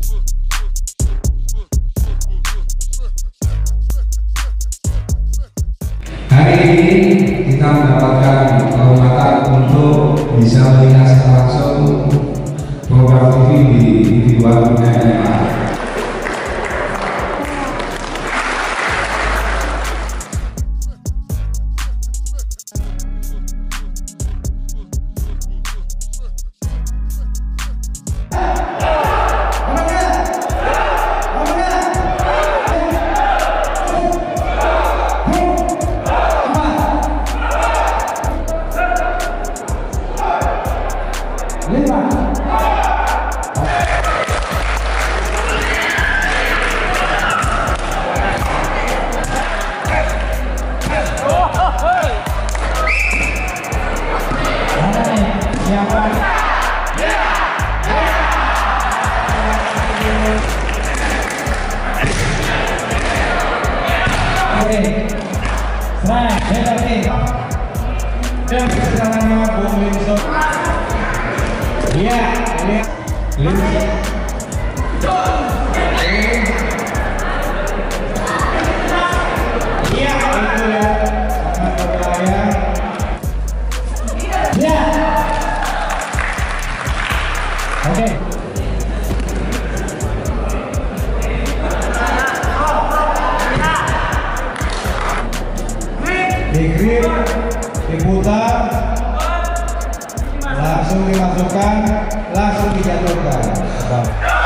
Hari ini kita mendapatkan kehormatan untuk bisa melihat langsung program TV di individual MMA. Digrip, diputar, langsung dimasukkan, langsung dijatuhkan.